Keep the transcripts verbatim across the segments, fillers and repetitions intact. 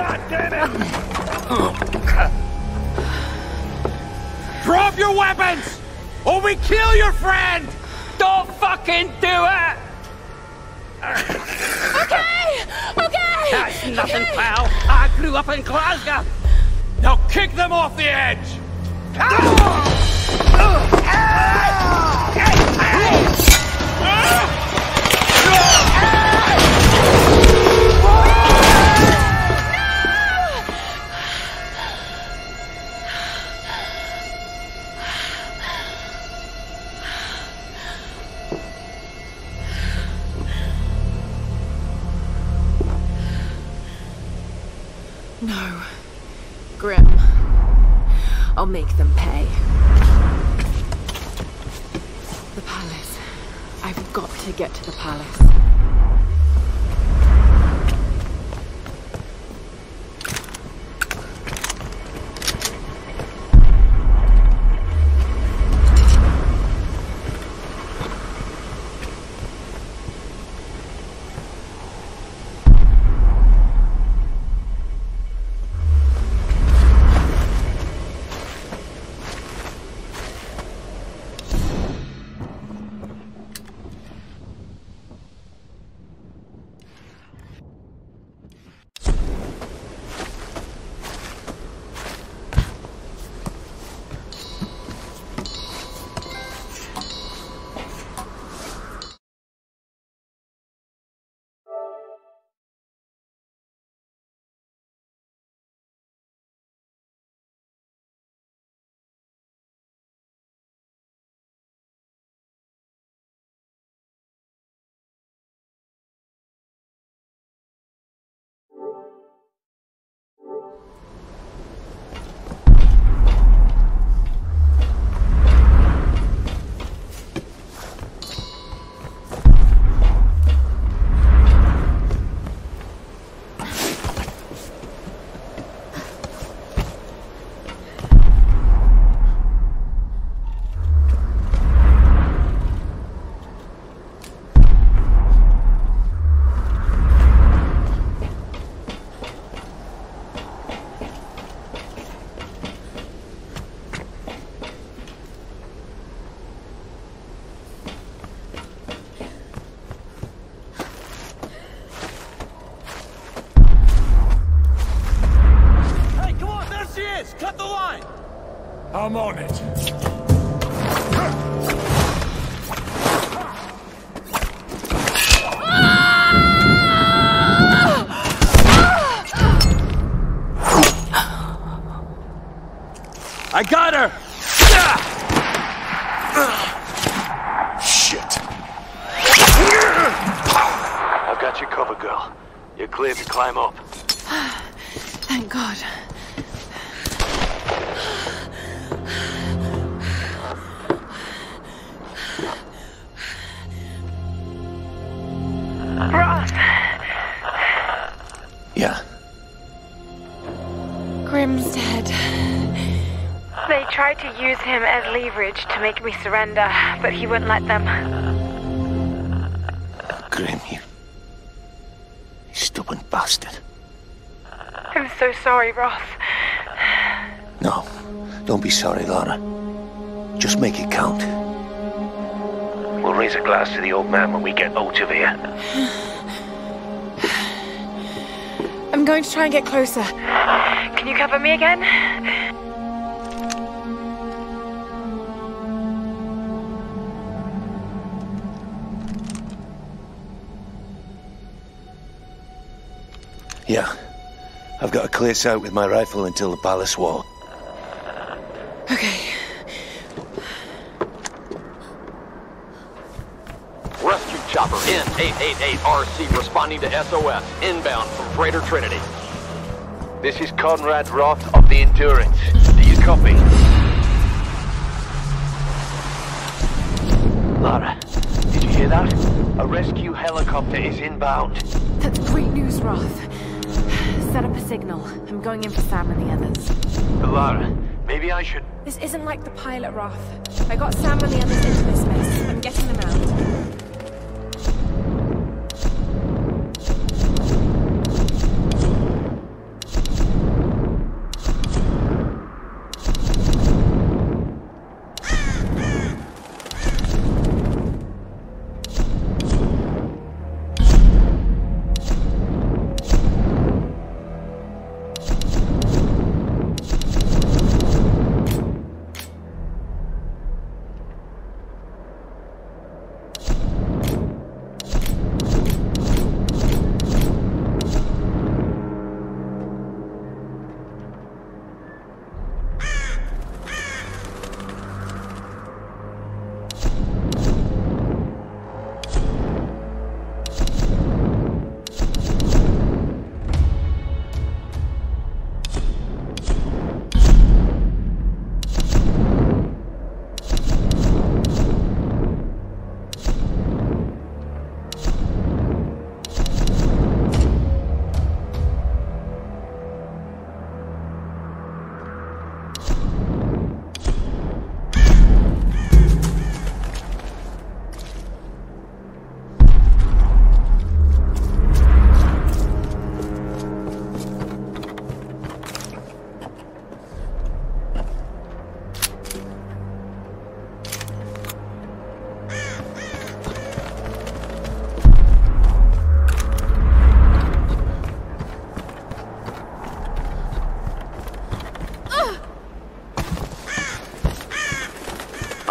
God damn it! Drop your weapons! Or we kill your friend! Don't fucking do it! Okay! Okay! That's nothing, okay. pal. I grew up in Glasgow. Now kick them off the edge! No. Grim. I'll make them pay. The palace. I've got to get to the palace. Cut the line! I'm on it. I got her! Shit. I've got you covered, girl. You're clear to climb up. Thank God. Roth. Yeah. Grim's dead. They tried to use him as leverage to make me surrender, but he wouldn't let them. Grim, you... you stubborn bastard. I'm so sorry, Roth. No, don't be sorry, Lara. Just make it count. We'll raise a glass to the old man when we get out of here. I'm going to try and get closer. Can you cover me again? Yeah. I've got a clear sight with my rifle until the palace wall. Okay. Rescue chopper N eight eight eight R C responding to S O S, inbound from Freighter Trinity. This is Conrad Roth of the Endurance. Do you copy? Lara, did you hear that? A rescue helicopter is inbound. That's great news, Roth. Set up a signal. I'm going in for Sam and the others. Lara, maybe I should... This isn't like the pilot, Roth. I got Sam and the others into this mess. I'm getting them out.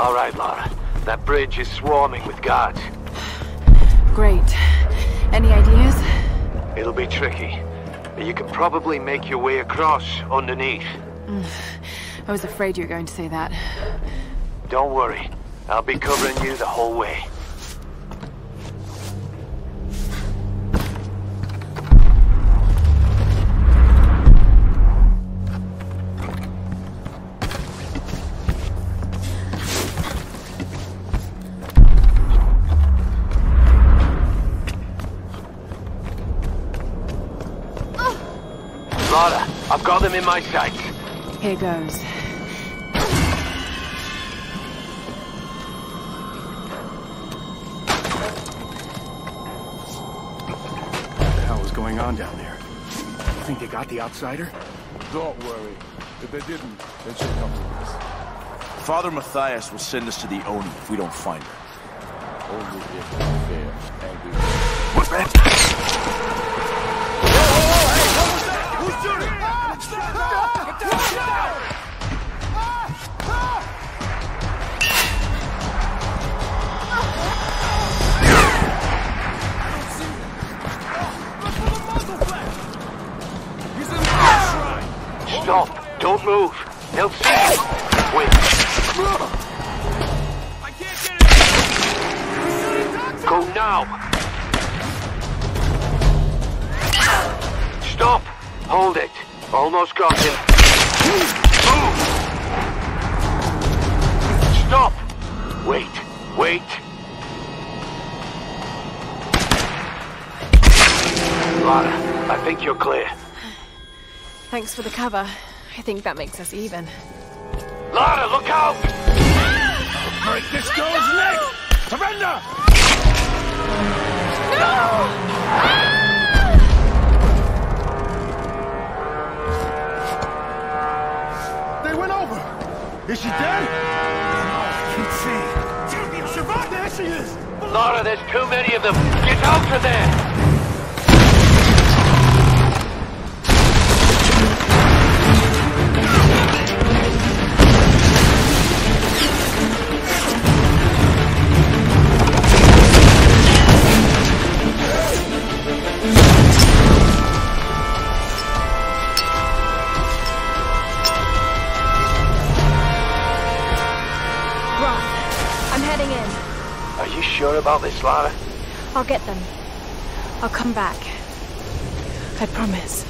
All right, Lara. That bridge is swarming with guards. Great. Any ideas? It'll be tricky. But you can probably make your way across underneath. Mm. I was afraid you were going to say that. Don't worry. I'll be covering you the whole way. Lara, I've got them in my sights. Here goes. What the hell is going on down there? You think they got the outsider? Don't worry. If they didn't, they should come to us. Father Matthias will send us to the Oni if we don't find her. Only if it's fair and we... What's that? Who's shooting? Get down! Get down! I don't see him. Look for the muzzle flash! He's in the shrine! Stop! Don't move! They'll see you! Wait! I can't get it! Go now! Stop! Hold it! Almost got him. Move! Stop! Wait! Wait! Lara, I think you're clear. Thanks for the cover. I think that makes us even. Lara, look out! Break this girl's neck! Surrender! No! They went over! Is she dead? I can't see. Champion, survive! There she is! Lara, there's too many of them! Get out of there! Sure about this, Lara? I'll get them. I'll come back. I promise.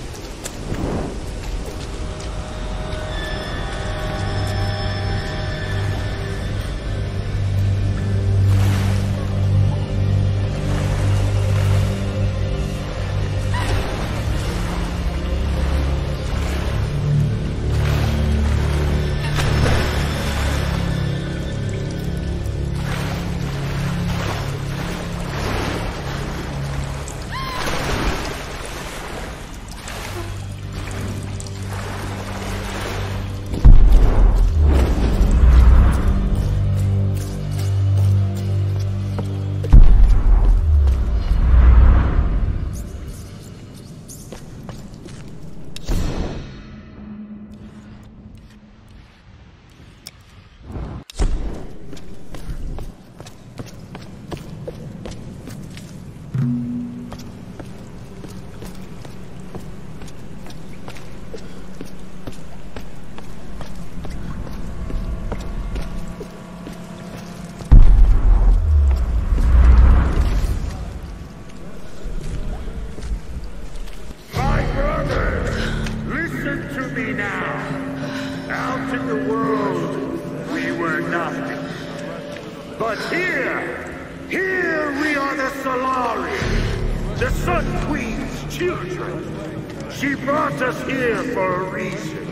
But here, here we are the Solari, the Sun Queen's children. She brought us here for a reason.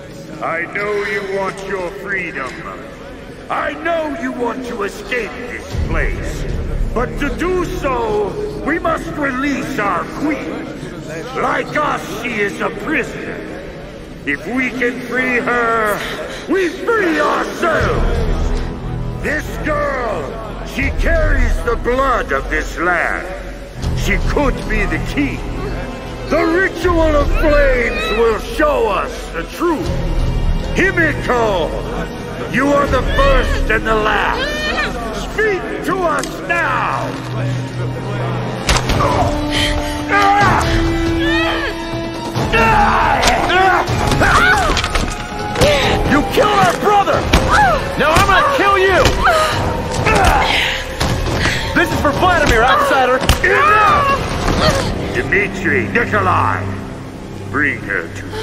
I know you want your freedom. I know you want to escape this place. But to do so, we must release our queen. Like us, she is a prisoner. If we can free her, we free ourselves. This girl, she carries the blood of this land. She could be the key. The ritual of flames will show us the truth. Himiko, You are the first and the last. Speak to us now! You killed our brother! Now I'm gonna kill you! This is for Vladimir, outsider! Enough! Dmitri, Nikolai, bring her to me.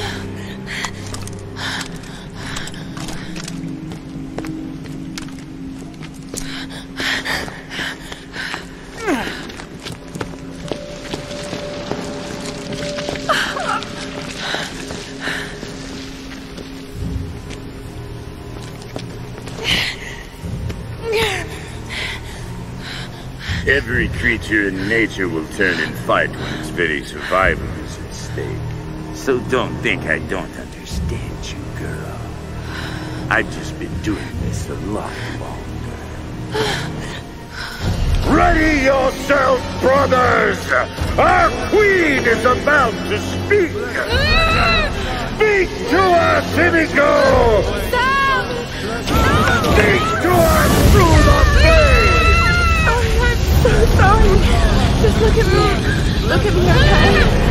Every creature in nature will turn and fight when its very survival is at stake. So don't think I don't understand you, girl. I've just been doing this a lot longer. Ready yourself, brothers! Our queen is about to speak! Speak to us, Himiko! Sam! Speak to us through the face! I'm so sorry. Just look at me. Look at me, okay?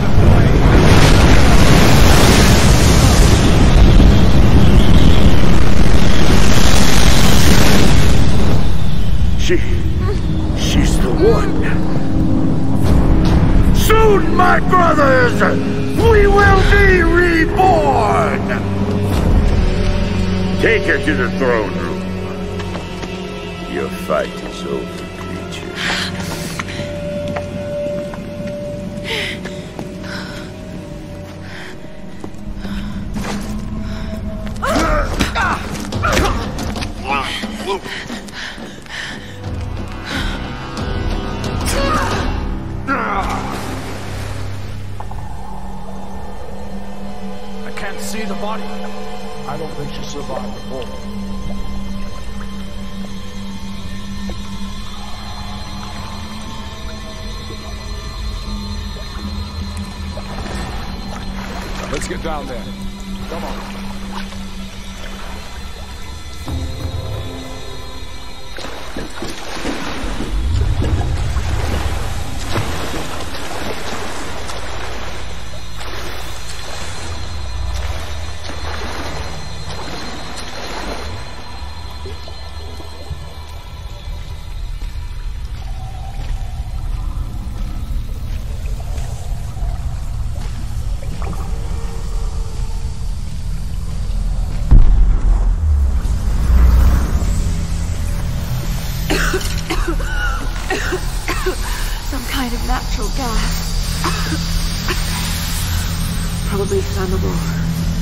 She... she's the one. Soon, my brothers, we will be reborn! Take her to the throne room. Your fight is over. I can't see the body. I don't think she survived the fall. Let's get down there. Come on. Some kind of natural gas. Probably flammable.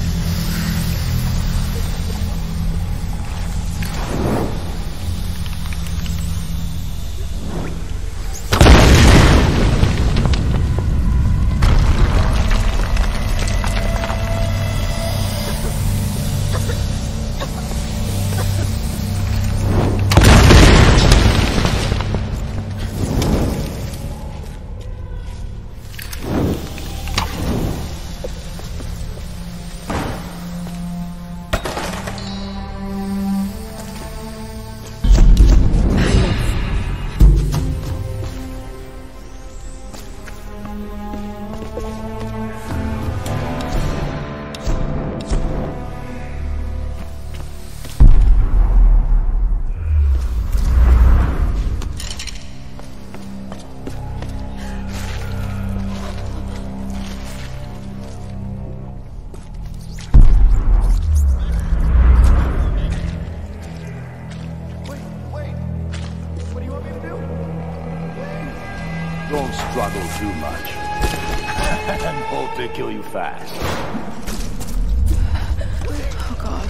Don't struggle too much. And hope they kill you fast. Oh God.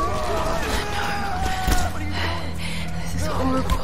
No. This is horrible.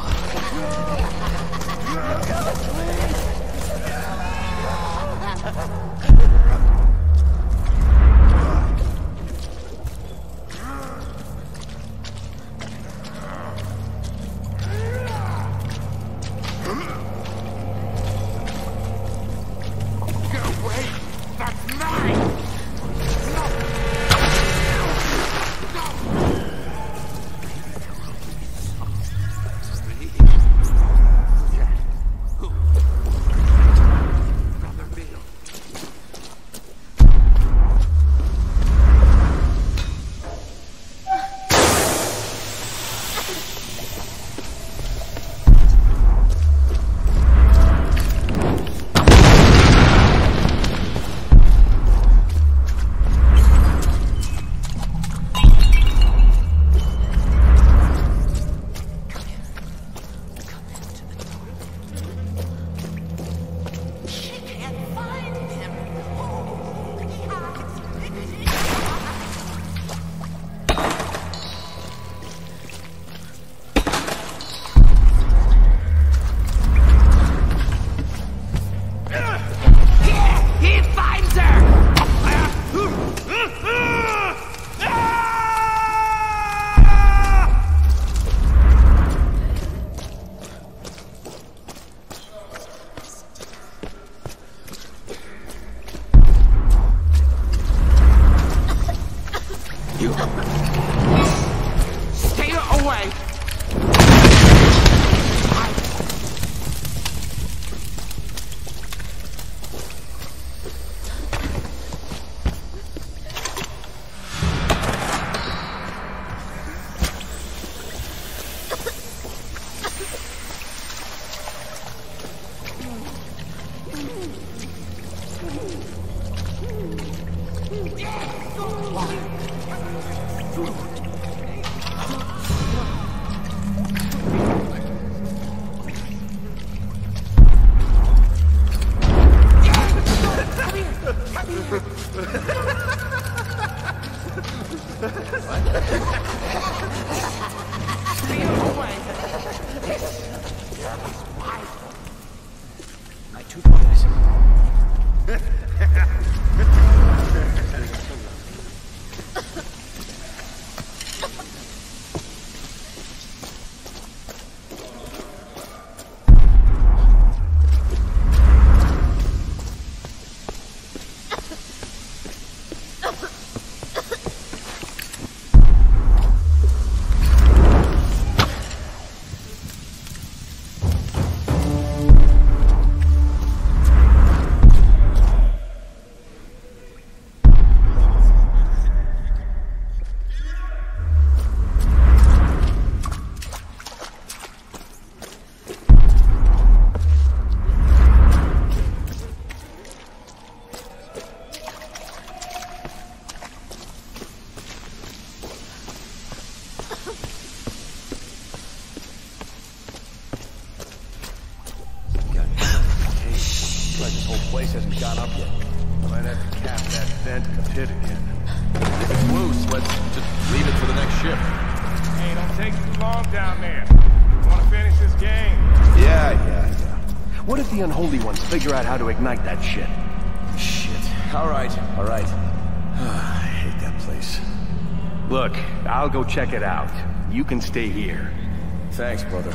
Figure out how to ignite that shit. Shit. All right, all right. I hate that place. Look, I'll go check it out. You can stay here. Thanks, brother.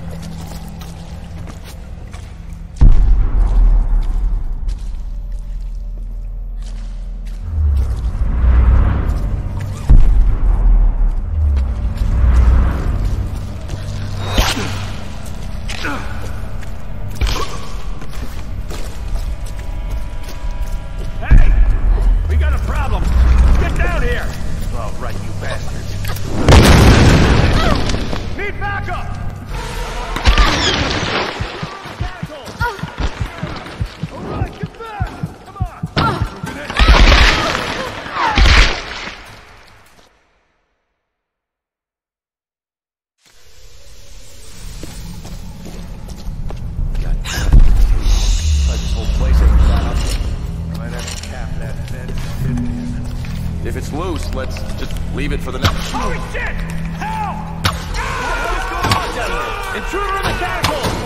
If it's loose, let's just leave it for the next... Holy shit! Help! Ah! Intruder in the catapult!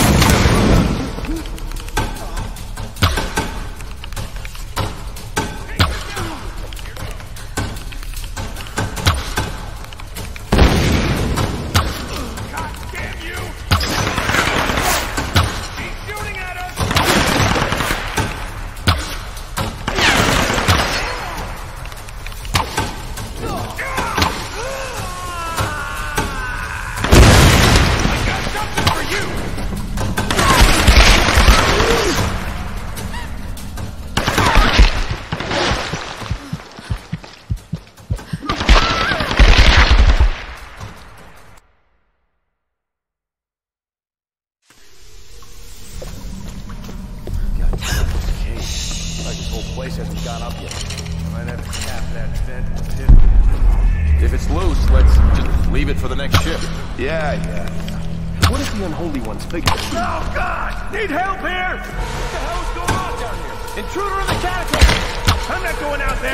If it's loose, let's just leave it for the next ship. Yeah, yeah. What if the unholy ones figure it out? Oh, God! Need help here! What the hell's going on down here? Intruder in the catapult! I'm not going out there!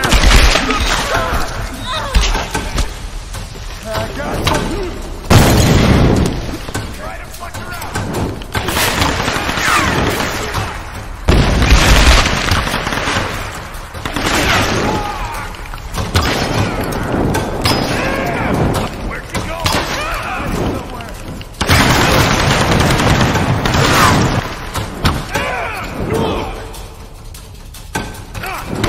I got you! Try to fuck her out! Ah!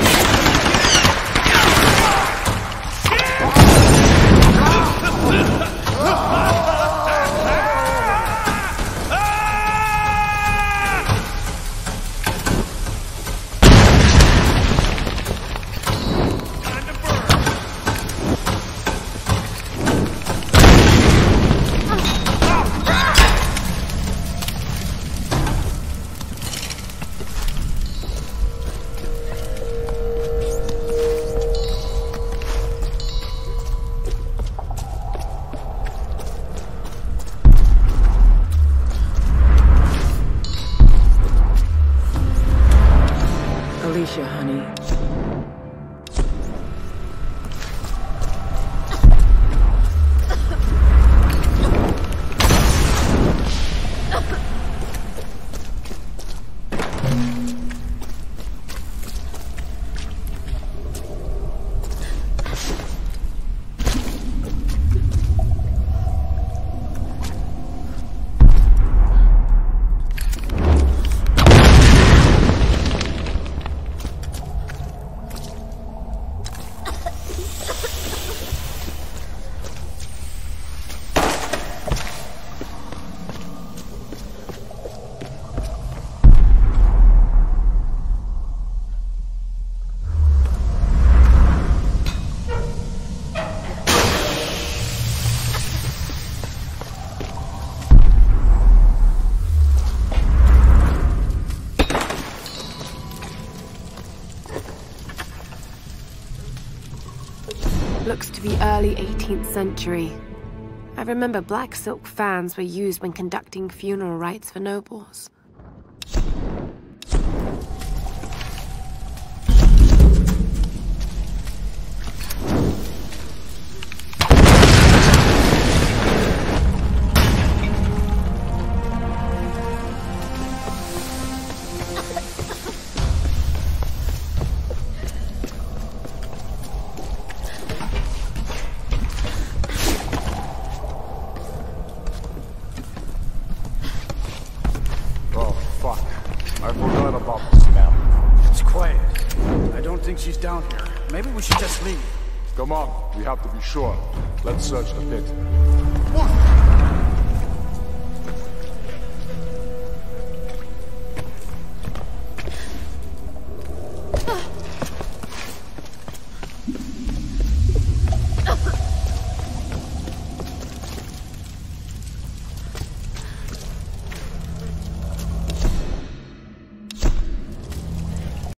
Looks to be early eighteenth century. I remember black silk fans were used when conducting funeral rites for nobles. She's down here. Maybe we should just leave. Come on, we have to be sure. Let's search a bit. What?